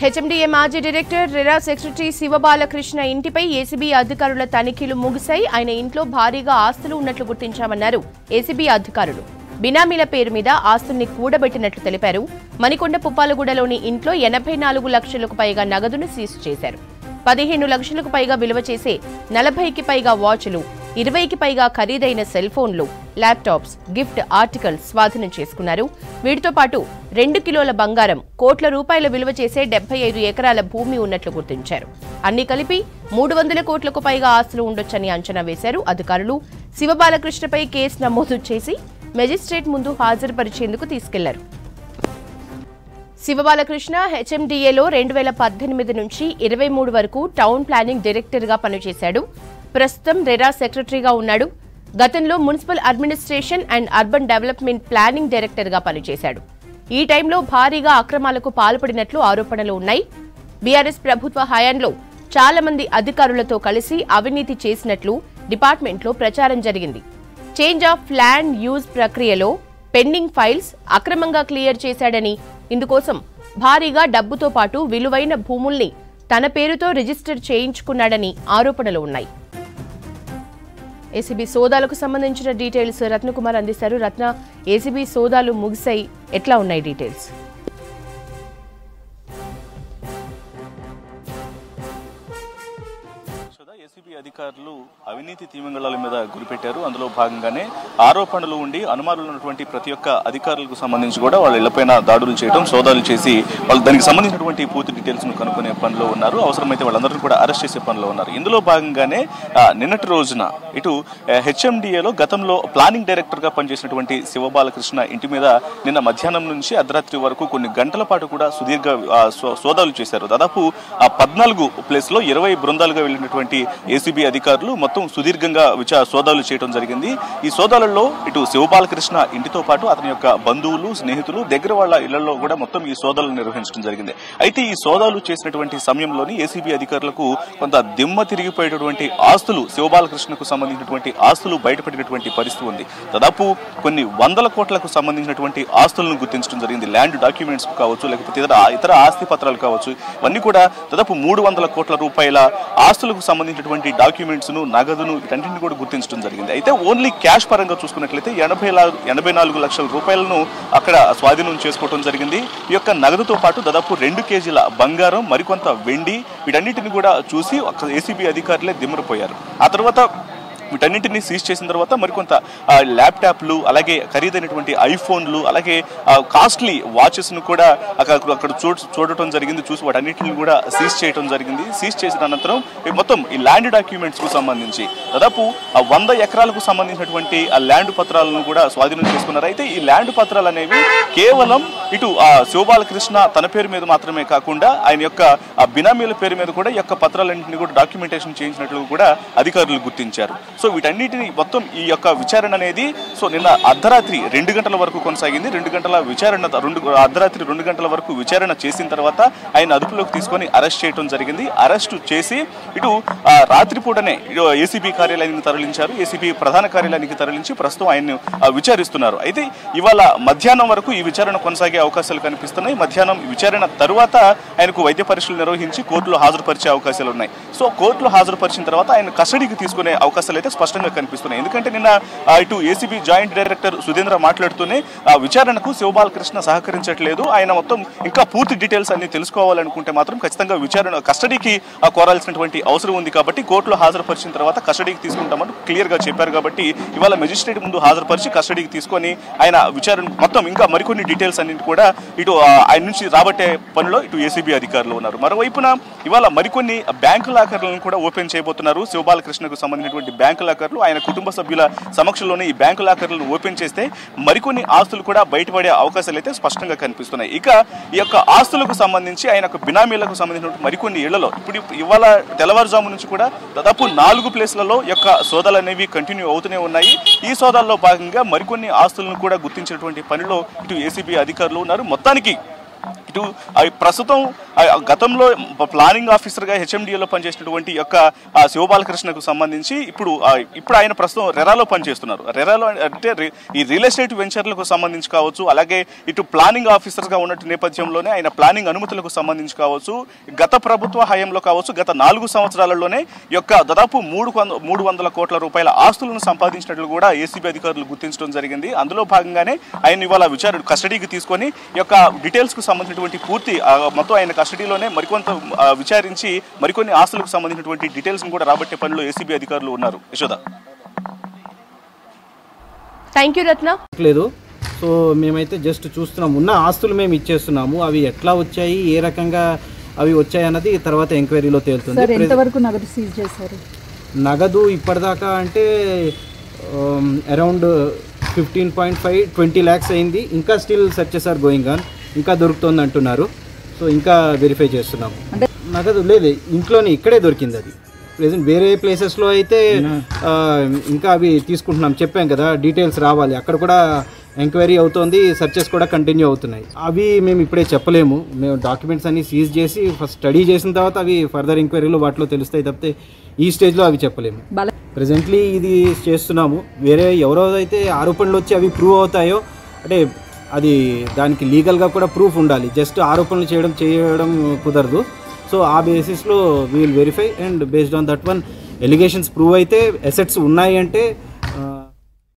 HMDA మాజీ director RERA secretary Shiva Balakrishna ఇంటిపై ACB అధికారుల తనిఖీలు ముగిశాయి. ఆయన ఇంట్లో భారీగా ఆస్తులు ఉన్నట్లు గుర్తించామన్నారు ఏసీబీ అధికారులు. బినామీల పేరు మీద ఆస్తుల్ని కూడబెట్టినట్లు తెలిపారు. మణికొండ పుప్పాలగూడలోని ఇంట్లో 84 లక్షలకు పైగా నగదును సీజ్ చేశారు. 15 లక్షలకు పైగా విలువ చేసే 40కి పైగా వాచ్లు, 20కి పైగా ఖరీదైన సెల్ ఫోన్లు, ల్యాప్టాప్స్, గిఫ్ట్ ఆర్టికల్స్ స్వాధీనం చేసుకున్నారు. వీటితో పాటు 2 కిలోల బంగారం, కోట్ల రూపాయల విలువ చేసే 75 ఎకరాల భూమి ఉన్నట్లు గుర్తించారు. అన్ని కలిపి 300 కోట్లకు పైగా ఆస్తులు ఉండొచ్చని అంచనా వేశారు అధికారులు. శివబాలకృష్ణపై కేసు నమోదు చేసి మెజిస్ట్రేట్ ముందు హాజరుపరిచేందుకు తీసుకెళ్లారు. శివబాలకృష్ణ హెచ్ఎండిఏలో 2018 నుంచి 23 వరకు టౌన్ ప్లానింగ్ డైరెక్టర్గా పనిచేశాడు. ప్రస్తుతం రెరా సెక్రటరీగా ఉన్నాడు. గతంలో municipal administration and urban development planning డైరెక్టర్గా పనిచేశాడు. ఈ టైంలో భారీగా అక్రమాలకు పాల్పడినట్లు ఆరోపణలు ఉన్నాయి. బీఆర్ఎస్ ప్రభుత్వ హయాంలో చాలా మంది అధికారులతో కలిసి అవినీతి చేసినట్లు డిపార్ట్మెంట్లో ప్రచారం జరిగింది. చేంజ్ ఆఫ్ ల్యాండ్ యూజ్ ప్రక్రియలో పెండింగ్ ఫైల్స్ అక్రమంగా క్లియర్ చేశాడని, ఇందుకోసం భారీగా డబ్బుతో పాటు విలువైన భూముల్ని తన పేరుతో రిజిస్టర్ చేయించుకున్నాడని ఆరోపణలు ఉన్నాయి. ఏసీబీ సోదాలకు సంబంధించిన డీటెయిల్స్ రత్నకుమార్ అందిస్తారు. రత్న, ఏసీబీ సోదాలు ముగిశాయి, ఎట్లా ఉన్నాయి డీటెయిల్స్? ఏసీబీ అధికారులు అవినీతి తిమింగళాల మీద గురిపెట్టారు. అందులో భాగంగానే ఆరోపణలు ఉండి అనుమానాలు ఉన్నటువంటి ప్రతి ఒక్క అధికారులకు సంబంధించి కూడా వాళ్ళ ఇళ్లపైన దాడులు చేయడం, సోదాలు చేసి వాళ్ళు దానికి సంబంధించినటువంటి పూర్తి డీటెయిల్స్ ను కనుక్కునే పనిలో ఉన్నారు. అవసరమైతే వాళ్ళందరినీ కూడా అరెస్ట్ చేసే పనిలో ఉన్నారు. ఇందులో భాగంగానే నిన్నటి రోజున ఇటు హెచ్ఎండిఏలో గతంలో ప్లానింగ్ డైరెక్టర్ గా పనిచేసినటువంటి శివబాలకృష్ణ ఇంటి మీద నిన్న మధ్యాహ్నం నుంచి అర్ధరాత్రి వరకు కొన్ని గంటల పాటు కూడా సుదీర్ఘ సోదాలు చేశారు. దాదాపు 14 ప్లేస్ లో 20 బృందాలుగా వెళ్ళినటువంటి ఏసీబీ అధికారులు మొత్తం సుదీర్ఘంగా సోదాలు చేయడం జరిగింది. ఈ సోదాలలో ఇటు శివబాలకృష్ణ ఇంటితో పాటు అతని యొక్క బంధువులు, స్నేహితులు, దగ్గర వాళ్ళ ఇళ్లలో కూడా మొత్తం ఈ సోదాలు నిర్వహించడం జరిగింది. అయితే ఈ సోదాలు చేసినటువంటి సమయంలోని ఏసీబీ అధికారులకు కొంత దిమ్మ తిరిగిపోయేటటువంటి ఆస్తులు, శివబాలకృష్ణకు సంబంధించినటువంటి ఆస్తులు బయటపడినటువంటి పరిస్థితి ఉంది. దాదాపు కొన్ని 100 కోట్లకు సంబంధించినటువంటి ఆస్తులను గుర్తించడం జరిగింది. ల్యాండ్ డాక్యుమెంట్స్ కావచ్చు, లేకపోతే ఇతర ఆస్తి పత్రాలు కావచ్చు, ఇవన్నీ కూడా దాదాపు 300 కోట్ల రూపాయల ఆస్తులకు సంబంధించినటువంటి డాక్యుమెంట్స్ ను, నగదును, వీటన్నింటిని కూడా గుర్తించడం జరిగింది. అయితే ఓన్లీ క్యాష్ పరంగా చూసుకున్నట్లయితే 84 లక్షల రూపాయలను అక్కడ స్వాధీనం చేసుకోవడం జరిగింది. ఈ యొక్క నగదుతో పాటు దాదాపు 2 కేజీల బంగారం, మరికొంత వెండి, వీటన్నిటిని కూడా చూసి ఏసీబీ అధికారులే దిమ్మరిపోయారు. ఆ తర్వాత వీటన్నింటినీ సీజ్ చేసిన తర్వాత మరికొంత ల్యాప్టాప్లు, అలాగే ఖరీదైనటువంటి ఐఫోన్లు, అలాగే కాస్ట్లీ వాచెస్ ను కూడా అక్కడ చూడటం జరిగింది. చూసి వాటన్నిటిని కూడా సీజ్ చేయడం జరిగింది. సీజ్ చేసిన అనంతరం మొత్తం ఈ ల్యాండ్ డాక్యుమెంట్స్ కు సంబంధించి దాదాపు 100 ఎకరాలకు సంబంధించినటువంటి ఆ ల్యాండ్ పత్రాలను కూడా స్వాధీనం చేసుకున్నారు. అయితే ఈ ల్యాండ్ పత్రాలు అనేవి కేవలం ఇటు శివబాలకృష్ణ తన పేరు మీద మాత్రమే కాకుండా ఆయన యొక్క బినామీల పేరు మీద కూడా ఈ యొక్క పత్రాలన్నింటినీ కూడా డాక్యుమెంటేషన్ చేయించినట్లు కూడా అధికారులు గుర్తించారు. సో వీటన్నిటిని మొత్తం ఈ యొక్క విచారణ అనేది నిన్న అర్ధరాత్రి 2 గంటల వరకు కొనసాగింది. అర్ధరాత్రి 2 గంటల వరకు విచారణ చేసిన తర్వాత ఆయన అదుపులోకి తీసుకొని అరెస్ట్ చేయడం జరిగింది. అరెస్ట్ చేసి ఇటు రాత్రిపూటనే ఏసీబీ కార్యాలయానికి తరలించారు. ఏసీబీ ప్రధాన కార్యాలయానికి తరలించి ప్రస్తుతం ఆయన్ని విచారిస్తున్నారు. అయితే ఇవాళ మధ్యాహ్నం వరకు ఈ విచారణ కొనసాగే అవకాశాలు కనిపిస్తున్నాయి. మధ్యాహ్నం విచారణ తరువాత ఆయనకు వైద్య పరీక్షలు నిర్వహించి కోర్టులో హాజరుపరిచే అవకాశాలు ఉన్నాయి. సో కోర్టులో హాజరుపరిచిన తర్వాత ఆయన కస్టడీకి తీసుకునే అవకాశాలు అయితే స్పష్టంగా కనిపిస్తున్నాయి. ఎందుకంటే నిన్న ఇటు ఏసీబీ జాయింట్ డైరెక్టర్ సుధీంద్ర మాట్లాడుతూనే విచారణకు శివబాలకృష్ణ సహకరించట్లేదు, ఆయన మొత్తం ఇంకా పూర్తి డీటెయిల్స్ అన్ని తెలుసుకోవాలనుకుంటే మాత్రం ఖచ్చితంగా విచారణ కస్టడీకి కోరాల్సినటువంటి అవసరం ఉంది. కాబట్టి కోర్టులో హాజరుపరిచిన తర్వాత కస్టడీకి తీసుకుంటామని క్లియర్ గా చెప్పారు. కాబట్టి ఇవాళ మెజిస్ట్రేట్ ముందు హాజరుపరిచి కస్టడీకి తీసుకొని ఆయన విచారణ మొత్తం ఇంకా మరికొన్ని డీటెయిల్స్ అన్నింటి కూడా ఇటు ఆయన నుంచి రాబట్టే పనిలో ఇటు ఏసీబీ అధికారులు ఉన్నారు. మరోవైపున ఇవాళ మరికొన్ని బ్యాంకు లాకర్లను కూడా ఓపెన్ చేయబోతున్నారు. శివబాలకృష్ణకు సంబంధించినటువంటి బ్యాంకు లాకర్లు ఆయన కుటుంబ సభ్యుల సమక్షంలోనే ఈ బ్యాంకు లాకర్లను ఓపెన్ చేస్తే మరికొన్ని ఆస్తులు కూడా బయటపడే అవకాశాలు అయితే స్పష్టంగా కనిపిస్తున్నాయి. ఇక ఈ యొక్క ఆస్తులకు సంబంధించి ఆయన బినామీలకు సంబంధించిన మరికొన్ని ఇళ్లలో ఇప్పుడు ఇవాళ తెల్లవారుజాము నుంచి కూడా దాదాపు 4 ప్లేస్లలో యొక్క సోదాలు అనేవి కంటిన్యూ అవుతూనే ఉన్నాయి. ఈ సోదాల్లో భాగంగా మరికొన్ని ఆస్తులను కూడా గుర్తించినటువంటి పనిలో ఇటు ఏసీబీ అధికారులు ఉన్నారు. మొత్తానికి ఇటు ప్రస్తుతం గతంలో ప్లానింగ్ ఆఫీసర్గా హెచ్ఎండిఏలో పనిచేసినటువంటి యొక్క శివబాలకృష్ణకు సంబంధించి ఇప్పుడు ఆయన ప్రస్తుతం రెరాలో పనిచేస్తున్నారు. రెరాలో అంటే ఈ రియల్ ఎస్టేట్ వెంచర్లకు సంబంధించి కావచ్చు, అలాగే ఇటు ప్లానింగ్ ఆఫీసర్గా ఉన్నట్టు నేపథ్యంలోనే ఆయన ప్లానింగ్ అనుమతులకు సంబంధించి కావచ్చు, గత ప్రభుత్వ హయాంలో కావచ్చు, గత 4 సంవత్సరాలలోనే యొక్క దాదాపు 300 కోట్ల రూపాయల ఆస్తులను సంపాదించినట్లు కూడా ఏసీబీ అధికారులు గుర్తించడం జరిగింది. అందులో భాగంగానే ఆయన ఇవాళ కస్టడీకి తీసుకొని ఈ యొక్క డీటెయిల్స్ కు సంబంధించినటువంటి పూర్తి మొత్తం ఆయన కస్టడీలోనే మరికొంత విచారించి మరికొన్ని ఆస్తులకు సంబంధించినటువంటి డీటెయిల్స్ కూడా రాబట్టే పనిలో ఏసీబీ అధికారులు ఉన్నారు. Yashoda, thank you Ratna. లేదు, సో మేమైతే జస్ట్ చూస్తున్నాం, ఉన్న ఆస్తులు మేము ఇచ్చేస్తున్నాము. అవి ఎట్లా వచ్చాయి, ఏ రకంగా అవి వచ్చాయి అన్నది తర్వాత ఎంక్వైరీలో తేలుతుంది. ఎంతవరకు నగదు సీజ్ చేశారు? నగదు ఇప్పటిదాకా అంటే అరౌండ్ 15.5 20 lakhs అయింది. ఇంకా still searches are going on, ఇంకా దొరుకుతుంది అంటున్నారు. సో ఇంకా వెరిఫై చేస్తున్నాము. నగదు లేదు, ఇంట్లోనే ఇక్కడే దొరికింది. అది ప్రెజెంట్ వేరే ప్లేసెస్లో అయితే ఇంకా అవి తీసుకుంటున్నాం. చెప్పాం కదా, డీటెయిల్స్ రావాలి. అక్కడ కూడా ఎంక్వైరీ అవుతోంది, సెర్చెస్ కూడా కంటిన్యూ అవుతున్నాయి. అవి మేము ఇప్పుడే చెప్పలేము. మేము డాక్యుమెంట్స్ అన్ని సీజ్ చేసి ఫస్ట్ స్టడీ చేసిన తర్వాత అవి ఫర్దర్ ఎంక్వైరీలో వాటిలో తెలుస్తాయి తప్పితే ఈ స్టేజ్లో అవి చెప్పలేము. ప్రెజెంట్లీ ఇది చేస్తున్నాము. వేరే ఎవరో అయితే ఆరోపణలు వచ్చి అవి ప్రూవ్ అవుతాయో అంటే అది దానికి లీగల్గా కూడా ప్రూఫ్ ఉండాలి. జస్ట్ ఆరోపణలు చేయడం కుదరదు. సో ఆ బేసిస్లో we will verify and based on that one allegations prove అయితే అసెట్స్ ఉన్నాయి అంటే